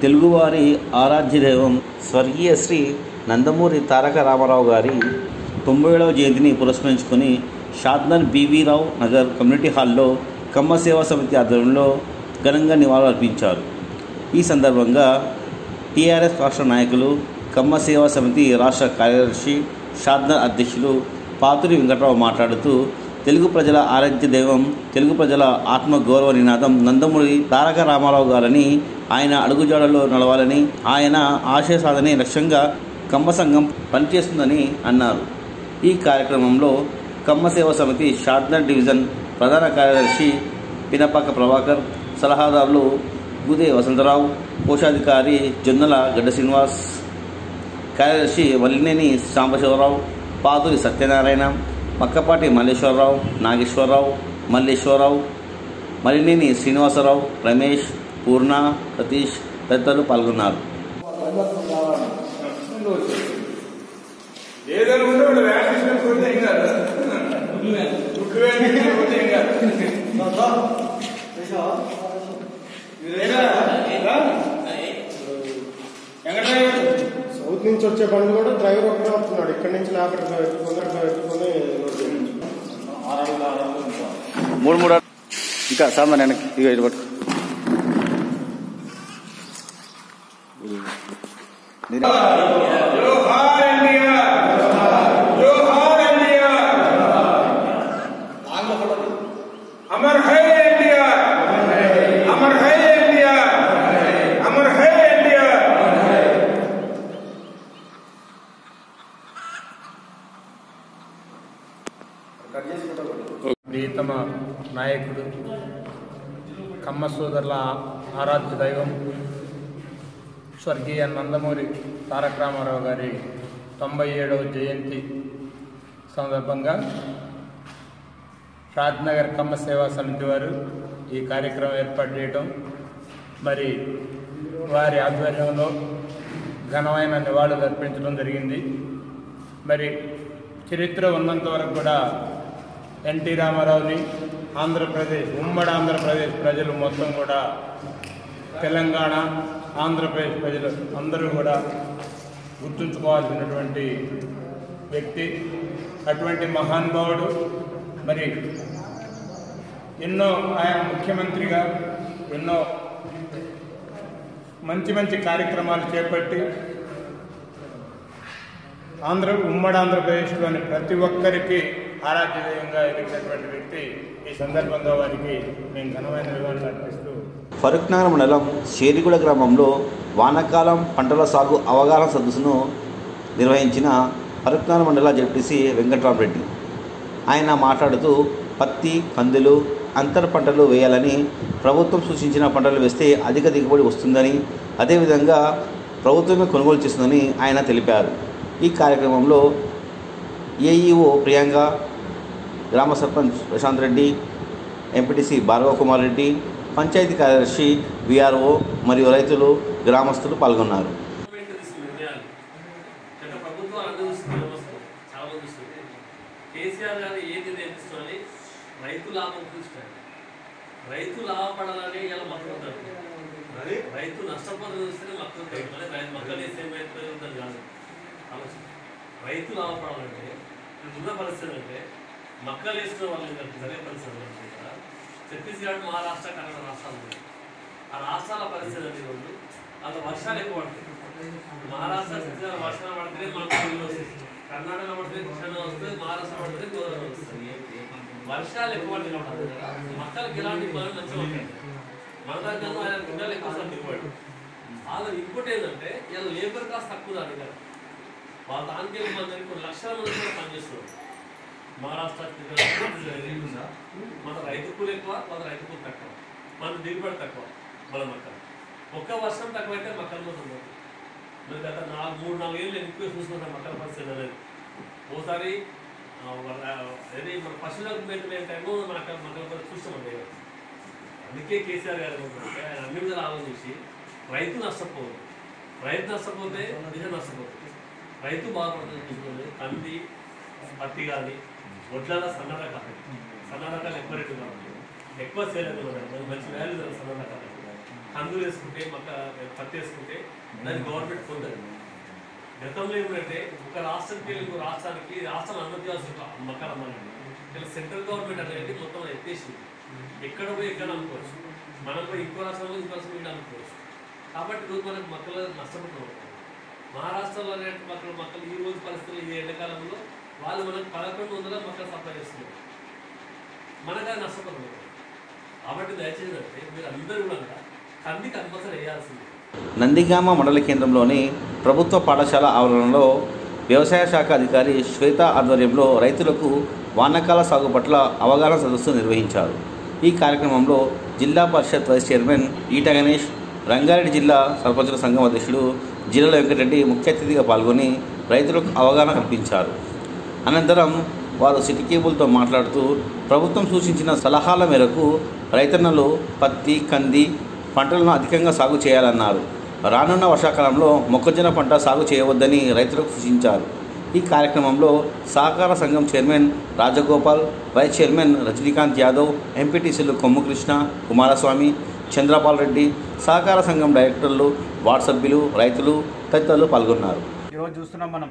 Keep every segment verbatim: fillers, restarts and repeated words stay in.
తెలుగువారి ఆరాధ్య దైవం స్వర్గీయ శ్రీ నందమూరి తారక రామారావు గారి తొంభై ఏడవ జయంతిని పురస్కరించుకొని షాద్నగర్ బీవీ రావు నగర్ కమ్యూనిటీ హాల్లో కమ్మ సేవా సమితి ఆధ్వర్యంలో ఘనంగా నివాళులు అర్పించారు. ఈ సందర్భంగా టీఆర్ఎస్ రాష్ట్ర నాయకులు, కమ్మ సేవా సమితి రాష్ట్ర కార్యదర్శి, షాద్నగర్ అధ్యక్షులు పాతురి వెంకట్రావు మాట్లాడుతూ, తెలుగు ప్రజల ఆరాధ్య దైవం, తెలుగు ప్రజల ఆత్మగౌరవ నినాదం నందమూరి తారక రామారావు గారని, ఆయన అడుగుజాడల్లో నడవాలని, ఆయన ఆశయ సాధనే లక్ష్యంగా కమ్మ సంఘం పనిచేస్తుందని అన్నారు. ఈ కార్యక్రమంలో కమ్మ సేవా సమితి షాద్నగర్ డివిజన్ ప్రధాన కార్యదర్శి పినపాక ప్రభాకర్, సలహాదారులు గుదే వసంతరావు, కోశాధికారి జొన్నల గడ్డ శ్రీనివాస్, కార్యదర్శి వల్లినేని సాంబశివరావు, పాతురి సత్యనారాయణ, మక్కపాటి మల్లేశ్వరరావు, నాగేశ్వరరావు, మల్లేశ్వరరావు, మలినేని శ్రీనివాసరావు, రమేష్, పూర్ణ, సతీష్ తదితరులు పాల్గొన్నారు. సౌత్ నుంచి వచ్చే బండి కూడా డ్రైవర్ ఒక్కడే వస్తున్నాడు. ఇక్కడి నుంచి లేకపోతే ఎత్తుకొని మూడు మూడు ఇంకా సామాన్ వెనక్కి ఇక ఇది పట్టు. अमर है इंडिया, अमर है इंडिया, अमर है इंडिया. ప్రియతమ నాయకుడు, కమ్మ సోదరుల ఆరాధ్య దైవం స్వర్గీయ నందమూరి తారక రామారావు గారి తొంభై ఏడవ జయంతి సందర్భంగా షాద్నగర్ కమ్మ సేవా సమితి వారు ఈ కార్యక్రమం ఏర్పాటు చేయడం, మరి వారి ఆధ్వర్యంలో ఘనమైన నివాళులు అర్పించడం జరిగింది. మరి చరిత్ర ఉన్నంత వరకు కూడా ఎన్టీ రామారావుని ఆంధ్రప్రదేశ్, ఉమ్మడి ఆంధ్రప్రదేశ్ ప్రజలు మొత్తం కూడా, తెలంగాణ, ఆంధ్రప్రదేశ్ ప్రజలు అందరూ కూడా గుర్తుంచుకోవాల్సినటువంటి వ్యక్తి. అటువంటి మహానుభావుడు మరి ఎన్నో, ఆయన ముఖ్యమంత్రిగా ఎన్నో మంచి మంచి కార్యక్రమాలు చేపట్టి ఆంధ్ర ఉమ్మడి ఆంధ్రప్రదేశ్లోని ప్రతి ఒక్కరికి ఆరాధ్యంగా ఎదిగినటువంటి వ్యక్తి. ఈ సందర్భంగా వారికి నేను ఘనమైన నివాళులు అర్పిస్తూ ఫరూక్నగర్ మండలం షేరిగూడ గ్రామంలో వానాకాలం పంటల సాగు అవగాహన సదస్సును నిర్వహించిన ఫరూక్నగర్ మండల జడ్పీసీ వెంకట్రామరెడ్డి. ఆయన మాట్లాడుతూ, పత్తి, కందులు, అంతర పంటలు వేయాలని, ప్రభుత్వం సూచించిన పంటలు వేస్తే అధిక దిగుబడి వస్తుందని, అదేవిధంగా ప్రభుత్వమే కొనుగోలు చేస్తుందని ఆయన తెలిపారు. ఈ కార్యక్రమంలో ఏఈఓ ప్రియాంక, గ్రామ సర్పంచ్ ప్రశాంత్ రెడ్డి, ఎంపీటీసీ భార్గవ కుమార్ రెడ్డి, పంచాయతీ కార్యదర్శి విఆర్ఓ మరియు రైతులు, గ్రామస్తులు పాల్గొన్నారు. కేసీఆర్ గారు ఏది నేర్పిస్తున్నారని రైతు లాభం చూస్తారు. రైతు లాభపడాలని ఇలా మక్కుతారు. రైతు నష్టపోతే చూస్తేనే మక్కుతారు. రైతు మక్కలు వేసి ఏమైపోతుంది కాదు ఆలోచన. రైతు లాభపడాలంటే ఉన్న పరిస్థితి అంటే మక్కలు వేసుకునే వాళ్ళు జరిగే పరిస్థితి అంటే కదా, ఛత్తీస్గఢ్, మహారాష్ట్ర, కర్ణాటక రాష్ట్రాలు ఉన్నాయి. ఆ రాష్ట్రాల పరిస్థితి అనేది ఉంది. అలా వర్షాలు ఎక్కువ పడుతుంది. మహారాష్ట్ర, ఛత్తీస్గఢ్ వర్షాలు పడితే మనకు నీళ్ళు వస్తుంది. కర్ణాటక పడితే కృష్ణ వస్తుంది, మహారాష్ట్ర పడితే గోదావరి వస్తుంది. వర్షాలు ఎక్కువ పడుతుంది కదా, మక్కలకి ఎలాంటి ఇబ్బంది మంచిగా ఉంటాయి. మన దగ్గర ఆయన గుండెలు ఎక్కువ సార్ దిగుబడి. అలా ఇంకోటి ఏంటంటే ఇలా లేబర్ కాస్ట్ తక్కువ దాని కదా, వాళ్ళ దానికి మంది కొన్ని లక్షల మంది కూడా పనిచేస్తున్నారు. మహారాష్ట్ర, మన రైతు కూలి ఎక్కువ, మన రైతు కూలి తక్కువ, మన దిగుబడి తక్కువ. మన మక్కలు ఒక్క వర్షం తక్కువైతే మక్కల మీద ఉండదు. మరి గత నాలుగు మూడు నాలుగు ఏళ్ళు ఎక్కువ చూసుకుంటాం మక్కల పరిస్థితి అనేది. ఓసారి అదే మన పశువులకు పెట్టిన టైము మన మక్కల పరిస్థితి చూస్తామండి. అందుకే కేసీఆర్ గారు ఏమంటారంటే ఆయన అన్ని విధాలు ఆలోచించి రైతు నష్టపోదు. రైతు నష్టపోతే నిజం నష్టపోతుంది. రైతు బాగుపడుతుంది చూసుకుంటే కంది, పత్తి కానీ, వడ్ల సన్న రకాలు సన్న రకాలు ఎక్కువ రేటు కాబట్టి ఎక్కువ సేల్ అవుతుంది. మంచి వాల్యూ సన్న రకాలు కందులు వేసుకుంటే మక్క పత్తి వేసుకుంటే దాన్ని గవర్నమెంట్ పొందదు. గతంలో ఏమిటంటే ఒక రాష్ట్రానికి వెళ్ళి ఇంకో రాష్ట్రానికి రాష్ట్రాలు అనుమతి ఇవ్వాల్సి మక్క రమ్మాలండి. ఇలా సెంట్రల్ గవర్నమెంట్ అనేది మొత్తం ఎత్తేసింది. ఎక్కడ పోయి ఎక్కడ అనుకోవచ్చు, మనం పోయి ఇంకో రాష్ట్రంలో ఇంకో రాష్ట్రం వీళ్ళు అనుకోవచ్చు. కాబట్టి రోజు మనకు మొక్కలు నష్టపోతున్నాం. మహారాష్ట్రలో అనేటువంటి మొక్కలు మొక్కలు ఈ రోజు పరిస్థితుల్లో ఈ ఎండాకాలంలో వాళ్ళు మనకు పదకొండు వందల మొక్కలు సప్లై చేస్తున్నారు, మనకు అది నష్టపోతున్నారు. కాబట్టి దయచేసి అంటే మీరు అందరూ కూడా కంది కంపల్సరీ వేయాల్సింది. నందిగామ మండల కేంద్రంలోని ప్రభుత్వ పాఠశాల ఆవరణలో వ్యవసాయ శాఖ అధికారి శ్వేత ఆధ్వర్యంలో రైతులకు వానాకాల సాగు పట్ల అవగాహన సదస్సు నిర్వహించారు. ఈ కార్యక్రమంలో జిల్లా పరిషత్ వైస్ చైర్మన్ ఈట గణేష్, రంగారెడ్డి జిల్లా సర్పంచుల సంఘం అధ్యక్షుడు జిల్లాల వెంకటరెడ్డి ముఖ్య అతిథిగా పాల్గొని రైతులకు అవగాహన కల్పించారు. అనంతరం వారు సిటీ కేబుల్తో మాట్లాడుతూ ప్రభుత్వం సూచించిన సలహాల మేరకు రైతన్నలు పత్తి, కంది పంటలను అధికంగా సాగు చేయాలన్నారు. రానున్న వర్షాకాలంలో మొక్కజొన్న పంట సాగు చేయవద్దని రైతులకు సూచించారు. ఈ కార్యక్రమంలో సహకార సంఘం chairman Rajagopal, vice chairman Rajinikanth Yadav, ఎంపీటీసీలు కొమ్ము కృష్ణ, కుమారస్వామి, చంద్రపాల్ రెడ్డి, సహకార సంఘం డైరెక్టర్లు, వార్డు సభ్యులు, రైతులు తదితరులు పాల్గొన్నారు. ఈరోజు చూస్తున్నాం మనం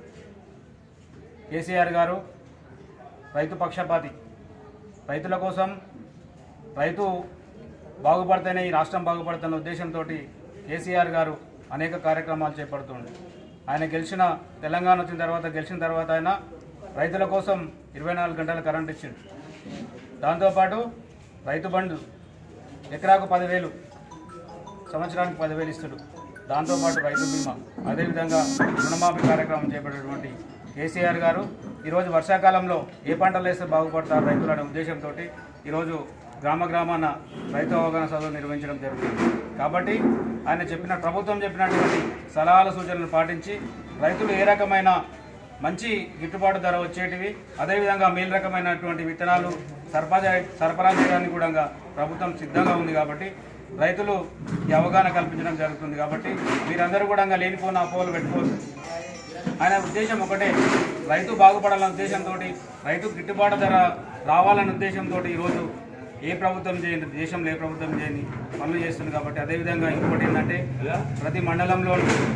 కేసీఆర్ గారు రైతు పక్షపాతి. రైతుల కోసం, రైతు బాగుపడితేనే ఈ రాష్ట్రం బాగుపడుతున్న ఉద్దేశంతో కేసీఆర్ గారు అనేక కార్యక్రమాలు చేపడుతుండే. ఆయన గెలిచిన తెలంగాణ వచ్చిన తర్వాత గెలిచిన తర్వాత ఆయన రైతుల కోసం ఇరవై నాలుగు గంటల కరెంట్ ఇచ్చిండు. దాంతోపాటు రైతు బంధు ఎకరాకు పదివేలు, సంవత్సరానికి పదివేలు ఇస్తాడు. దాంతోపాటు రైతు బీమా, అదేవిధంగా రుణమాఫీ కార్యక్రమం చేపట్టేటువంటి కేసీఆర్ గారు ఈరోజు వర్షాకాలంలో ఏ పంటలు వేస్తే బాగుపడతారు రైతులు అనే ఉద్దేశంతో ఈరోజు గ్రామ గ్రామాన రైతు అవగాహన సభలు నిర్వహించడం జరుగుతుంది. కాబట్టి ఆయన చెప్పిన ప్రభుత్వం చెప్పినటువంటి సలహాల సూచనలు పాటించి రైతులు ఏ రకమైన మంచి గిట్టుబాటు ధర వచ్చేటివి, అదేవిధంగా మేలు రకమైనటువంటి విత్తనాలు సరఫరా సరఫరా చేయడానికి కూడా ప్రభుత్వం సిద్ధంగా ఉంది. కాబట్టి రైతులు ఈ అవగాహన కల్పించడం జరుగుతుంది. కాబట్టి మీరందరూ కూడా లేనిపోయిన అపోహలు పెట్టుకోవచ్చు. ఆయన ఉద్దేశం ఒకటే, రైతు బాగుపడాలనే ఉద్దేశంతో, రైతు గిట్టుబాటు ధర రావాలనే ఉద్దేశంతో ఈరోజు ఏ ప్రభుత్వం చేయండి, దేశంలో ఏ ప్రభుత్వం చేయని పనులు చేస్తుంది. కాబట్టి అదేవిధంగా ఇంకోటి ఏంటంటే ప్రతి మండలంలో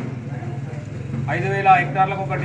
ఐదు వేల హెక్టార్లకు ఒకటి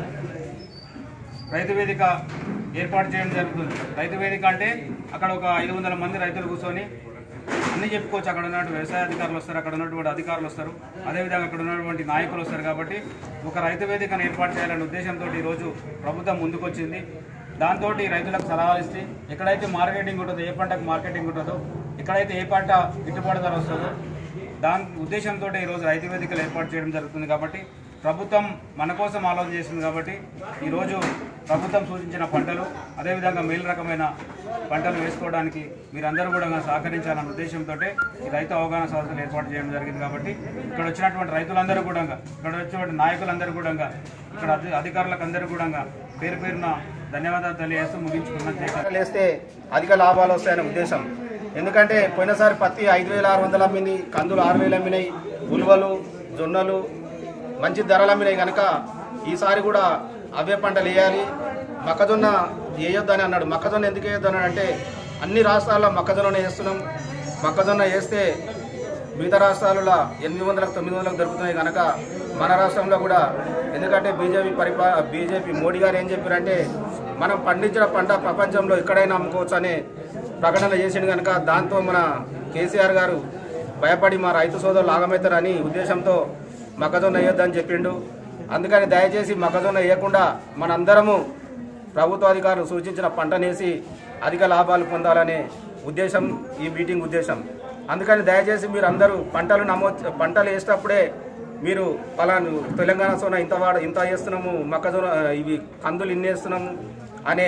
రైతు వేదిక ఏర్పాటు చేయడం జరుగుతుంది. రైతు వేదిక అంటే అక్కడ ఒక ఐదు వందల మంది రైతులు కూర్చొని అన్నీ చెప్పుకోవచ్చు. అక్కడ ఉన్నటువంటి వ్యవసాయ అధికారులు వస్తారు, అక్కడ ఉన్నటువంటి అధికారులు వస్తారు, అదేవిధంగా అక్కడ ఉన్నటువంటి నాయకులు వస్తారు. కాబట్టి ఒక రైతు వేదికను ఏర్పాటు చేయాలనే ఉద్దేశంతో ఈరోజు ప్రభుత్వం ముందుకొచ్చింది. దాంతో రైతులకు సలహాలు ఇస్తే ఎక్కడైతే మార్కెటింగ్ ఉంటుందో, ఏ పంటకు మార్కెటింగ్ ఉంటుందో, ఎక్కడైతే ఏ పంట గిట్టుబాటు ధర వస్తుందో దాని ఉద్దేశంతో ఈరోజు రైతు వేదికలు ఏర్పాటు చేయడం జరుగుతుంది. కాబట్టి ప్రభుత్వం మన కోసం ఆలోచన చేస్తుంది. కాబట్టి ఈరోజు ప్రభుత్వం సూచించిన పంటలు, అదేవిధంగా మేలు రకమైన పంటలు వేసుకోవడానికి మీరందరూ కూడా సహకరించాలన్న ఉద్దేశంతో ఈ రైతు అవగాహన సదస్సులు ఏర్పాటు చేయడం జరిగింది. కాబట్టి ఇక్కడ వచ్చినటువంటి రైతులందరూ కూడా, ఇక్కడ వచ్చినటువంటి నాయకులందరూ కూడా, ఇక్కడ అధికారులకు అందరూ కూడా పేరు పేరున ధన్యవాదాలు తెలియజేస్తూ ముగించుకున్నాం. వేస్తే అధిక లాభాలు వస్తాయనే ఉద్దేశం. ఎందుకంటే పోయినసారి పత్తి ఐదు వేల ఆరు వందలు అమ్మింది, కందులు ఆరు వేలు అమ్మినాయి, ఉలువలు, జొన్నలు మంచి ధరలు అమ్మినాయి. కనుక ఈసారి కూడా అవే పంటలు వేయాలి. మొక్కజొన్న వేయొద్దని అన్నాడు. మొక్కజొన్న ఎందుకు వేయొద్దు అన్నాడు అంటే అన్ని రాష్ట్రాల్లో మొక్కజొన్న వేస్తున్నాం. మొక్కజొన్న వేస్తే మిగతా రాష్ట్రాలలో ఎనిమిది వందలకు తొమ్మిది వందలకు దొరుకుతున్నాయి. కనుక మన రాష్ట్రంలో కూడా, ఎందుకంటే బీజేపీ పరిపా బీజేపీ మోడీ గారు ఏం చెప్పారంటే మనం పండించిన పంట ప్రపంచంలో ఎక్కడైనా అమ్ముకోవచ్చు అనే ప్రకటన చేసిండు. కనుక దాంతో మన కేసీఆర్ గారు భయపడి మా రైతు సోదరులు ఆగమవుతారని ఉద్దేశంతో మొక్కజొన్న వేయొద్దని చెప్పిండు. అందుకని దయచేసి మొక్కజొన్న వేయకుండా మనందరము ప్రభుత్వ అధికారులు సూచించిన పంటనేసి అధిక లాభాలు పొందాలనే ఉద్దేశం ఈ మీటింగ్ ఉద్దేశం. అందుకని దయచేసి మీరు అందరూ పంటలు నమోదు పంటలు వేసేటప్పుడే మీరు పలాను తెలంగాణ సోన ఇంత వాడ ఇంత వేస్తున్నాము, మొక్కజొన్న ఇవి కందులు ఇన్ని వేస్తున్నాము అనే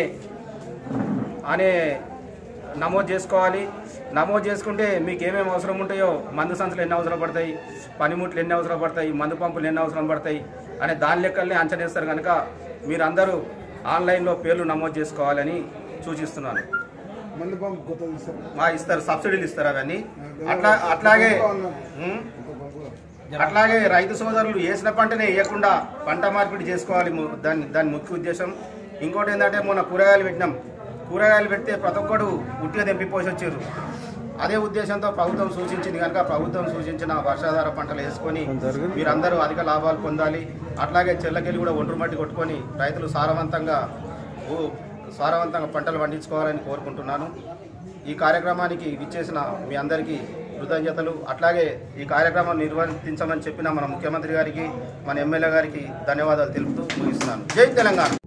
అనే నమోదు చేసుకోవాలి. నమోదు చేసుకుంటే మీకు ఏమేమి అవసరం ఉంటాయో, మందు సంచులు ఎన్ని అవసరం పడతాయి, పనిముట్లు ఎన్ని అవసరం పడతాయి, మందు పంపులు ఎన్ని అవసరం పడతాయి అనే దాని లెక్కల్ని అంచనా వేస్తారు. కనుక మీరందరూ ఆన్లైన్లో పేర్లు నమోదు చేసుకోవాలని సూచిస్తున్నాను. మా ఇస్తారు, సబ్సిడీలు ఇస్తారు అవన్నీ. అట్లా అట్లాగే అట్లాగే రైతు సోదరులు వేసిన పంటనే వేయకుండా పంట మార్పిడి చేసుకోవాలి. దాని దాని ముఖ్య ఉద్దేశం. ఇంకోటి ఏంటంటే మొన్న కూరగాయలు పెట్టినాం. కూరగాయలు పెడితే ప్రతి ఒక్కడు ఉట్టిగా తెంపిపోసి వచ్చారు. అదే ఉద్దేశంతో ప్రభుత్వం సూచించింది కనుక ప్రభుత్వం సూచించిన వర్షాధార పంటలు వేసుకొని మీరందరూ అధిక లాభాలు పొందాలి. అట్లాగే చెల్లకెళ్ళి కూడా ఒండ్రు మట్టి కొట్టుకొని రైతులు సారవంతంగా సారవంతంగా పంటలు పండించుకోవాలని కోరుకుంటున్నాను. ఈ కార్యక్రమానికి విచ్చేసిన మీ అందరికీ కృతజ్ఞతలు. అట్లాగే ఈ కార్యక్రమం నిర్వర్తించమని చెప్పిన మన ముఖ్యమంత్రి గారికి, మన ఎమ్మెల్యే గారికి ధన్యవాదాలు తెలుపుతూ ముగిస్తున్నాను. జై తెలంగాణ.